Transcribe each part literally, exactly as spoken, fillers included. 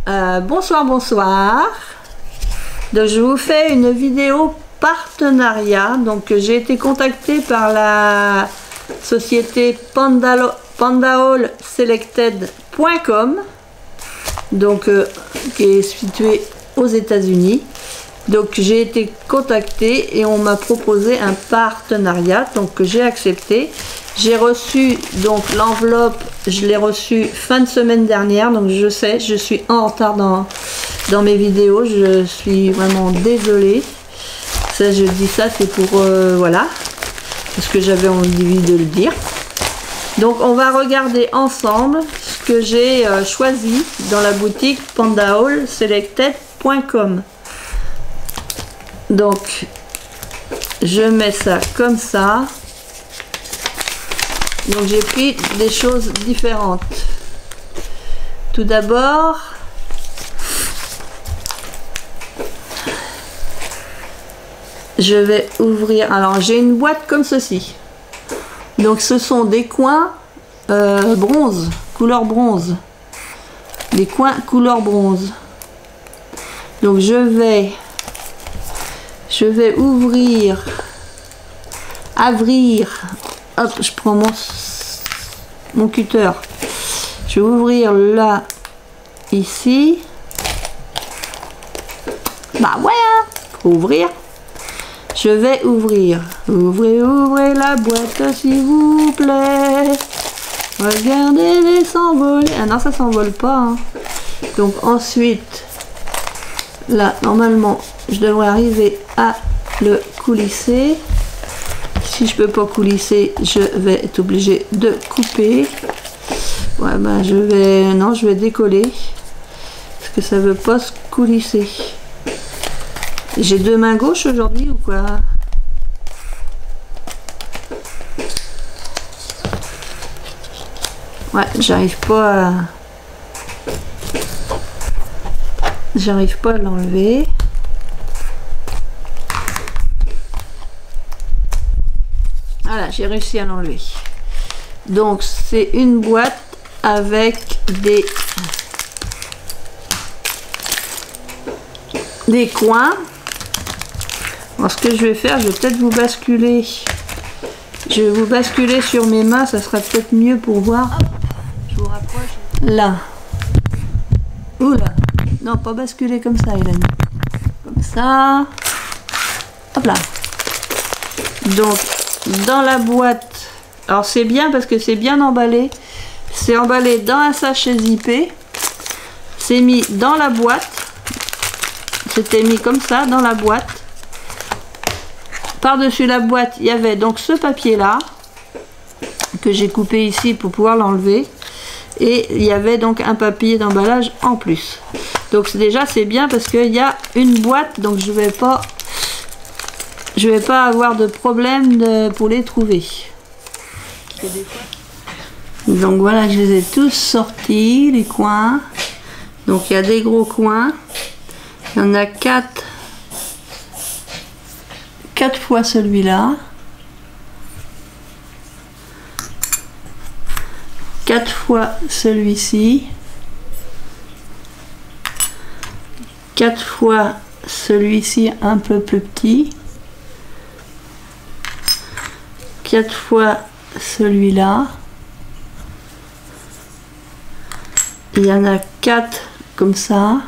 Euh, bonsoir, bonsoir. Donc, je vous fais une vidéo partenariat. Donc, j'ai été contactée par la société Panda, pandaol selected point com, donc euh, qui est située aux États-Unis. Donc, j'ai été contactée et on m'a proposé un partenariat, donc que j'ai accepté. J'ai reçu donc l'enveloppe, je l'ai reçue fin de semaine dernière, donc je sais, je suis en retard dans, dans mes vidéos, je suis vraiment désolée. Ça, je dis ça, c'est pour, euh, voilà, parce que j'avais envie de le dire. Donc, on va regarder ensemble ce que j'ai euh, choisi dans la boutique pandaol selected point com. Donc, je mets ça comme ça. Donc j'ai pris des choses différentes. Tout d'abord, je vais ouvrir. Alors j'ai une boîte comme ceci. Donc ce sont des coins euh, bronze, couleur bronze. Des coins couleur bronze. Donc je vais, je vais ouvrir, ouvrir. Hop, je prends mon, mon cutter. Je vais ouvrir là, ici. Bah ouais, hein, faut ouvrir. Je vais ouvrir. Ouvrez, ouvrez la boîte s'il vous plaît. Regardez-les s'envoler. Ah non, ça s'envole pas. Hein. Donc ensuite, là, normalement, je devrais arriver à le coulisser. Si je peux pas coulisser, je vais être obligé de couper. Ouais, ben je vais, non, je vais décoller parce que ça veut pas se coulisser. J'ai deux mains gauches aujourd'hui ou quoi? Ouais, j'arrive pas à, j'arrive pas à l'enlever. Voilà, j'ai réussi à l'enlever. Donc, c'est une boîte avec des, des coins. Alors, ce que je vais faire, je vais peut-être vous basculer. Je vais vous basculer sur mes mains, ça sera peut-être mieux pour voir. Je vous rapproche. Là. Oula. Non, pas basculer comme ça, Hélène. Comme ça. Hop là. Donc, dans la boîte, alors c'est bien parce que c'est bien emballé, c'est emballé dans un sachet zippé, c'est mis dans la boîte, c'était mis comme ça dans la boîte. Par dessus la boîte il y avait donc ce papier là que j'ai coupé ici pour pouvoir l'enlever, et il y avait donc un papier d'emballage en plus. Donc déjà c'est bien parce qu'il y a une boîte, donc je vais pas Je vais pas avoir de problème de, pour les trouver. Donc voilà, je les ai tous sortis, les coins. Donc il y a des gros coins. Il y en a quatre. Quatre fois celui-là. Quatre fois celui-ci. Quatre fois celui-ci un peu plus petit. Quatre fois celui-là. Il y en a quatre comme ça.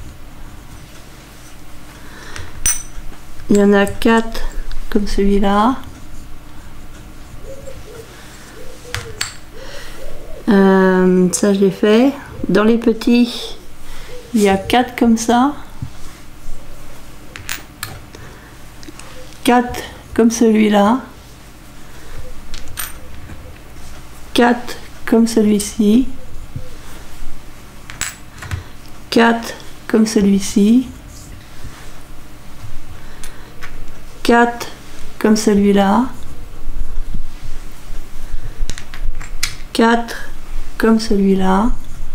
Il y en a quatre comme celui-là. Euh, ça je l'ai fait. Dans les petits, il y a quatre comme ça. Quatre comme celui-là. quatre comme celui-ci, quatre comme celui-ci, quatre comme celui-là, quatre comme celui-là,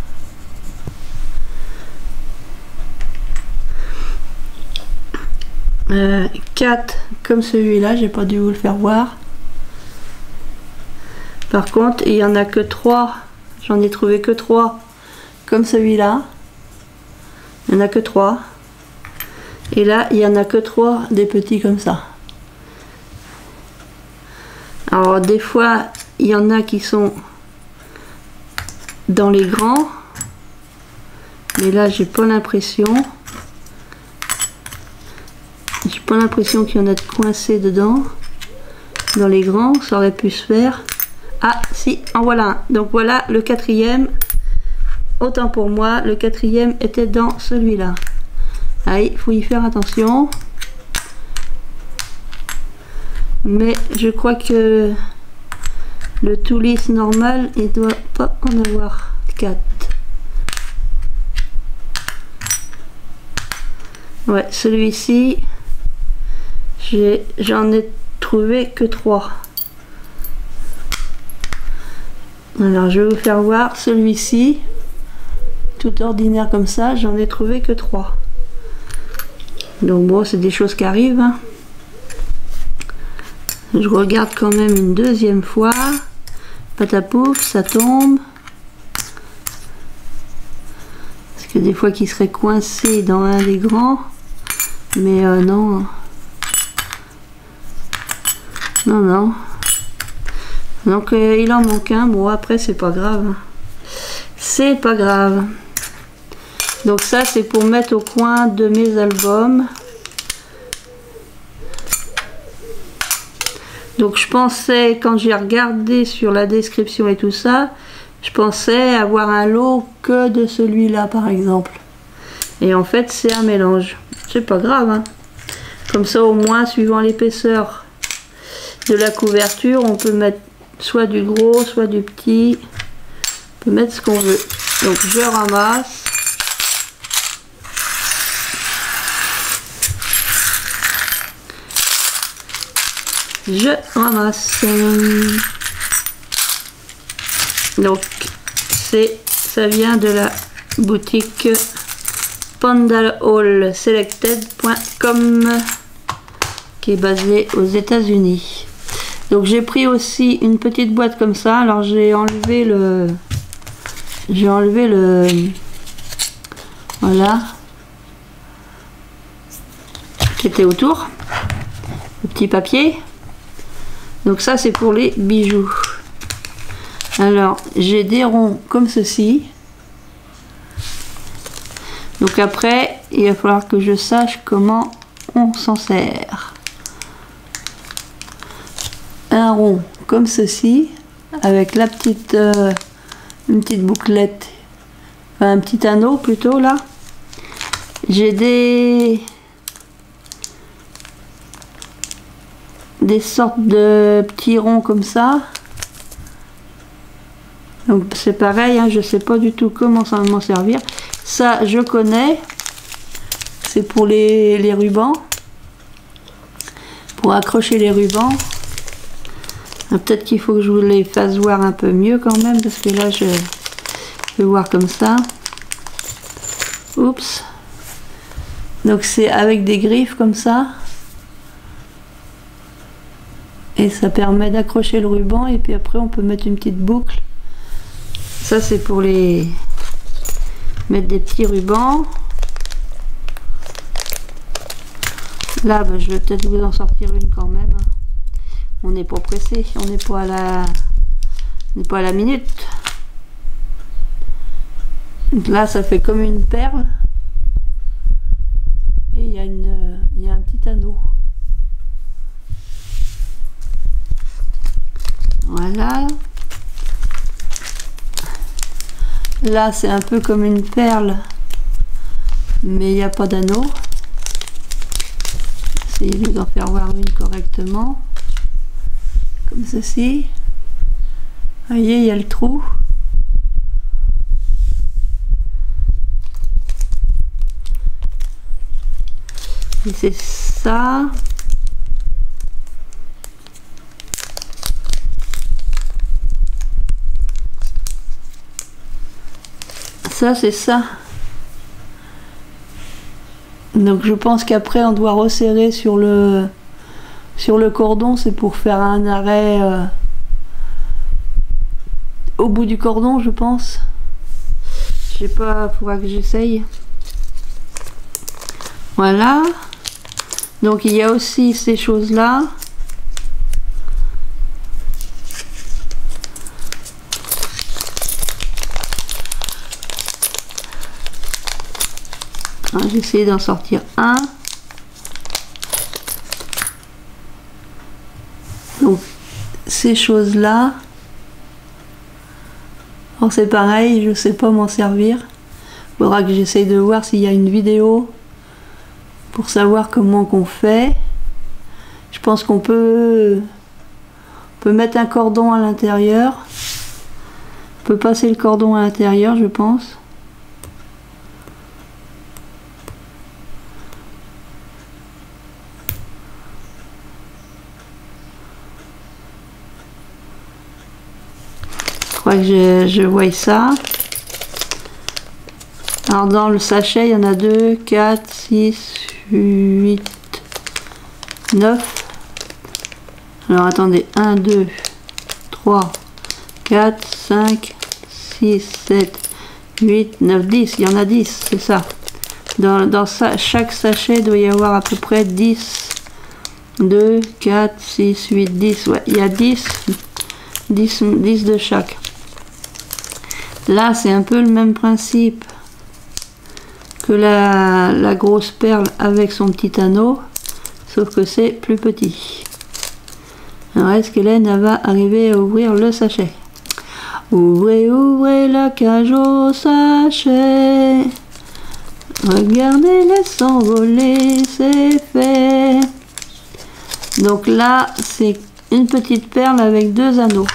euh, quatre comme celui-là, j'ai pas dû vous le faire voir. Par contre, il y en a que trois, j'en ai trouvé que trois comme celui-là. Il n'y en a que trois. Et là, il n'y en a que trois des petits comme ça. Alors des fois, il y en a qui sont dans les grands. Mais là, j'ai pas l'impression. J'ai pas l'impression qu'il y en a de coincés dedans. Dans les grands, ça aurait pu se faire. Ah, si, en voilà un. Donc voilà le quatrième. Autant pour moi, le quatrième était dans celui-là. Ah, il faut y faire attention. Mais je crois que le tout lisse normal, il doit pas en avoir quatre. Ouais, celui-ci, j'en ai, ai trouvé que trois. Alors je vais vous faire voir celui-ci, tout ordinaire comme ça, j'en ai trouvé que trois. Donc bon, c'est des choses qui arrivent. Hein. Je regarde quand même une deuxième fois. Patapouf, ça tombe. Parce que des fois qu'il serait coincé dans un des grands. Mais euh, non. Non, non. Donc euh, il en manque un. Bon, après, c'est pas grave. C'est pas grave. Donc ça, c'est pour mettre au coin de mes albums. Donc je pensais, quand j'ai regardé sur la description et tout ça, je pensais avoir un lot que de celui-là, par exemple. Et en fait, c'est un mélange. C'est pas grave, hein. Comme ça, au moins, suivant l'épaisseur de la couverture, on peut mettre soit du gros, soit du petit. On peut mettre ce qu'on veut. Donc je ramasse. Je ramasse. Donc c'est ça vient de la boutique Pandal Selected point com qui est basée aux États-Unis. Donc j'ai pris aussi une petite boîte comme ça. Alors j'ai enlevé le j'ai enlevé le voilà qui était autour, le petit papier. Donc ça c'est pour les bijoux. Alors j'ai des ronds comme ceci. Donc après il va falloir que je sache comment on s'en sert. Un rond comme ceci avec la petite euh, une petite bouclette, enfin un petit anneau plutôt là. J'ai des des sortes de petits ronds comme ça. Donc c'est pareil, hein, je sais pas du tout comment ça va m'en servir. Ça je connais, c'est pour les, les rubans, pour accrocher les rubans. Peut-être qu'il faut que je vous les fasse voir un peu mieux quand même, parce que là je vais voir comme ça. Oups. Donc c'est avec des griffes comme ça. Et ça permet d'accrocher le ruban, et puis après on peut mettre une petite boucle. Ça c'est pour les mettre des petits rubans. Là ben, je vais peut-être vous en sortir une quand même. On n'est pas pressé, on n'est pas à la on n'est pas à la minute. Donc là ça fait comme une perle. Et il y a une il y a un petit anneau. Voilà. Là, c'est un peu comme une perle, mais il n'y a pas d'anneau. Essayez d'en faire voir une correctement. Comme ceci. Vous voyez, il y a le trou. Et c'est ça. Ça c'est ça. Donc je pense qu'après on doit resserrer sur le sur le cordon, c'est pour faire un arrêt euh, au bout du cordon, je pense. Je sais pas, il faudra que j'essaye. Voilà. Donc il y a aussi ces choses-là. J'ai essayé d'en sortir un. Donc ces choses-là. Alors c'est pareil, je sais pas m'en servir. Il faudra que j'essaye de voir s'il y a une vidéo pour savoir comment qu'on fait. Je pense qu'on peut, on peut mettre un cordon à l'intérieur. On peut passer le cordon à l'intérieur, je pense. Je crois que je, je vois ça. Alors dans le sachet, il y en a deux, quatre, six, huit, neuf. Alors attendez, un, deux, trois, quatre, cinq, six, sept, huit, neuf, dix. Il y en a dix, c'est ça. Dans, dans ça, chaque sachet, il doit y avoir à peu près dix. deux, quatre, six, huit, dix. Ouais, il y a dix, dix, dix de chaque. Là, c'est un peu le même principe que la, la grosse perle avec son petit anneau, sauf que c'est plus petit. Alors est-ce qu'Hélène va arriver à ouvrir le sachet? Ouvrez, ouvrez la cage au sachet, regardez-les s'envoler, c'est fait. Donc là, c'est une petite perle avec deux anneaux.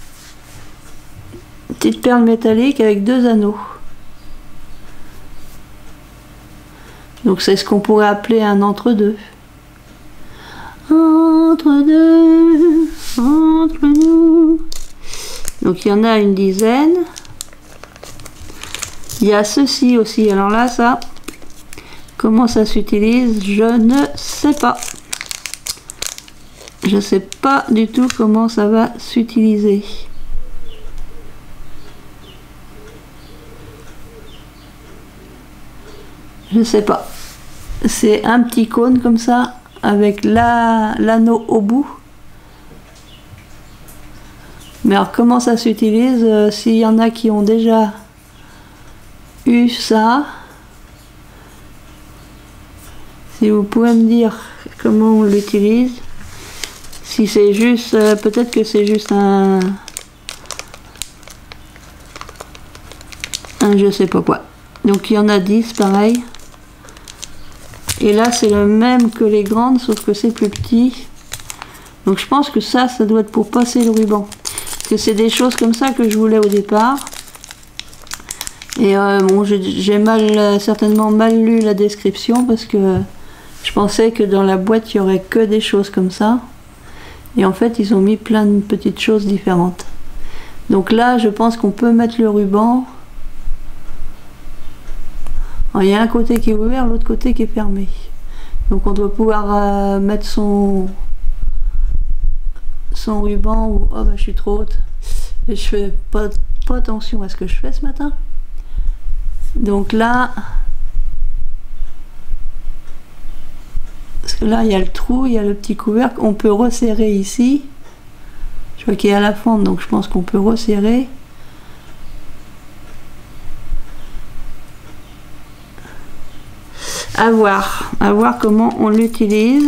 Une petite perle métallique avec deux anneaux. Donc c'est ce qu'on pourrait appeler un entre-deux. Entre-deux, entre nous. Donc il y en a une dizaine. Il y a ceci aussi. Alors là, ça, comment ça s'utilise? Je ne sais pas. Je ne sais pas du tout comment ça va s'utiliser. Je sais pas. C'est un petit cône comme ça, avec la, l'anneau au bout. Mais alors comment ça s'utilise? euh, S'il y en a qui ont déjà eu ça, si vous pouvez me dire comment on l'utilise. Si c'est juste, euh, peut-être que c'est juste un, un je sais pas quoi. Donc il y en a dix pareil. Et là c'est le même que les grandes, sauf que c'est plus petit. Donc je pense que ça, ça doit être pour passer le ruban. Parce que c'est des choses comme ça que je voulais au départ. Et euh, bon, j'ai mal, certainement mal lu la description, parce que je pensais que dans la boîte il y aurait que des choses comme ça. Et en fait ils ont mis plein de petites choses différentes. Donc là je pense qu'on peut mettre le ruban. Alors, il y a un côté qui est ouvert, l'autre côté qui est fermé. Donc on doit pouvoir euh, mettre son son ruban ou oh bah je suis trop haute et je fais pas, pas attention à ce que je fais ce matin. Donc là, parce que là il y a le trou, il y a le petit couvercle, on peut resserrer ici. Je vois qu'il y a la fente, donc je pense qu'on peut resserrer. À voir, à voir comment on l'utilise.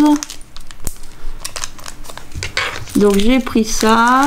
Donc j'ai pris ça.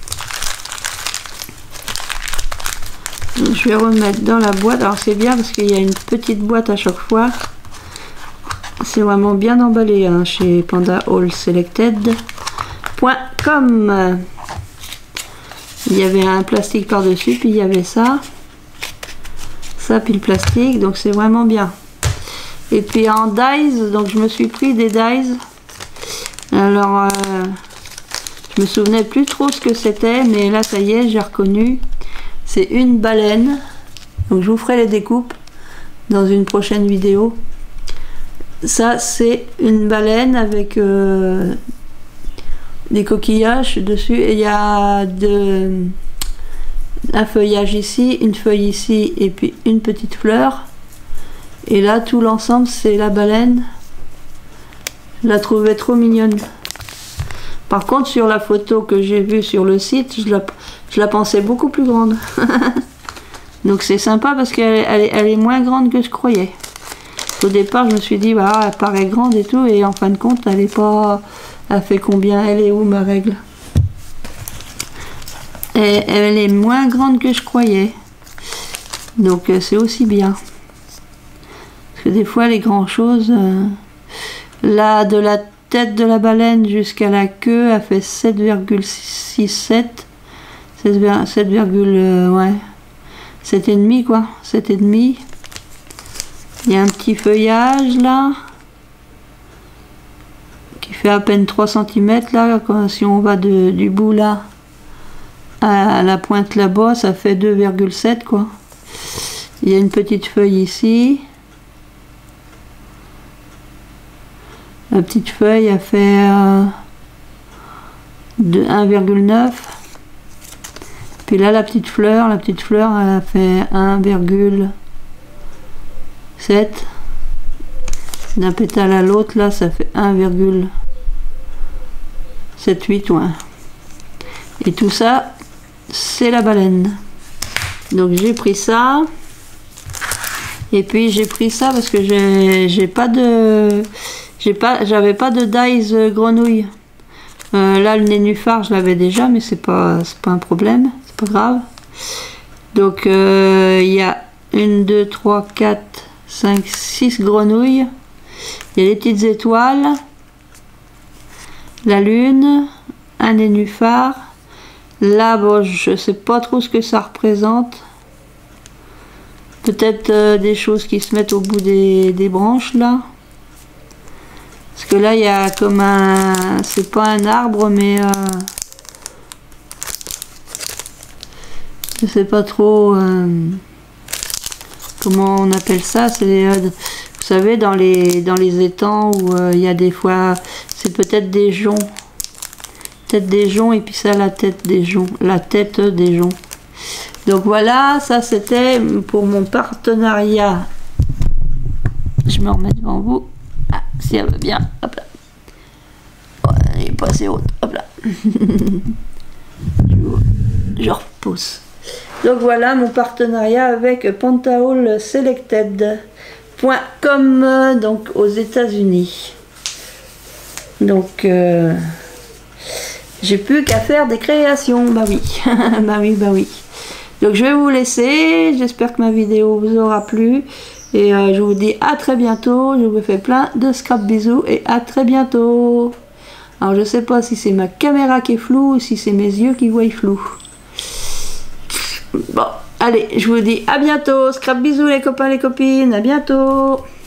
Je vais remettre dans la boîte. Alors c'est bien parce qu'il y a une petite boîte à chaque fois. C'est vraiment bien emballé hein, chez Panda All Selected point com. Il y avait un plastique par dessus, puis il y avait ça. Ça, puis le plastique, donc c'est vraiment bien. Et puis en dies, donc je me suis pris des dies. Alors, euh, je me souvenais plus trop ce que c'était, mais là ça y est, j'ai reconnu. C'est une baleine. Donc je vous ferai les découpes dans une prochaine vidéo. Ça c'est une baleine avec euh, des coquillages dessus. Et il y a de, un feuillage ici, une feuille ici, et puis une petite fleur. Et là, tout l'ensemble, c'est la baleine. Je la trouvais trop mignonne. Par contre, sur la photo que j'ai vue sur le site, je la, je la pensais beaucoup plus grande. Donc c'est sympa parce qu'elle elle, elle est moins grande que je croyais. Au départ, je me suis dit, bah, elle paraît grande et tout, et en fin de compte, elle est pas... Elle fait combien? Elle est où, ma règle? Et elle est moins grande que je croyais. Donc c'est aussi bien. Parce que des fois, les grandes choses... Euh, là, de la tête de la baleine jusqu'à la queue, elle fait sept virgule soixante-sept. sept virgule... Euh, ouais. sept et demi quoi. sept et demi. Il y a un petit feuillage là. Qui fait à peine trois centimètres là. Quand, si on va de, du bout là à la pointe là-bas, ça fait deux virgule sept quoi. Il y a une petite feuille ici. La petite feuille a fait euh, de un virgule neuf. Puis là la petite fleur, la petite fleur elle a fait un virgule sept. D'un pétale à l'autre là ça fait un virgule soixante-dix-huit ouais. Et tout ça c'est la baleine. Donc j'ai pris ça. Et puis j'ai pris ça parce que j'ai j'ai pas de j'ai pas j'avais pas de dies grenouille. Euh, là le nénuphar je l'avais déjà mais c'est pas c'est pas un problème, c'est pas grave. Donc il euh, y a une, deux, trois, quatre, cinq, six grenouilles. Il y a les petites étoiles, la lune, un nénuphar. Là bon je sais pas trop ce que ça représente. Peut-être euh, des choses qui se mettent au bout des, des branches là. Parce que là il y a comme un... c'est pas un arbre mais... Euh, je sais pas trop... Euh, comment on appelle ça. C'est... Euh, vous savez dans les, dans les étangs où euh, il y a des fois... C'est peut-être des joncs. Peut-être des joncs et puis ça la tête des joncs. La tête des joncs. Donc voilà, ça c'était pour mon partenariat. Je me remets devant vous. Ah, si elle va bien. Hop là. Oh, elle est pas assez haute. Hop là. Je repousse. Donc voilà mon partenariat avec Pentahaul Selected point com, donc aux États-Unis. Donc euh, j'ai plus qu'à faire des créations. Bah oui. bah oui, bah oui. Donc je vais vous laisser, j'espère que ma vidéo vous aura plu et euh, je vous dis à très bientôt, je vous fais plein de scrap bisous et à très bientôt. Alors je sais pas si c'est ma caméra qui est floue ou si c'est mes yeux qui voient flou. Bon, allez, je vous dis à bientôt, scrap bisous les copains les copines, à bientôt.